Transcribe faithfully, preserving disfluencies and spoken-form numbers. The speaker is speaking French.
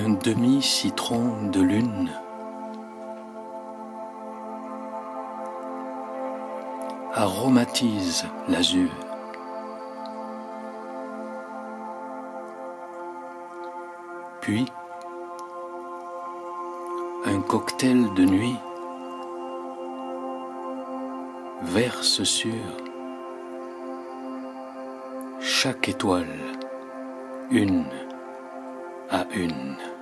Un demi-citron de lune aromatise l'azur. Puis, un cocktail de nuit verse sur chaque étoile, une à une.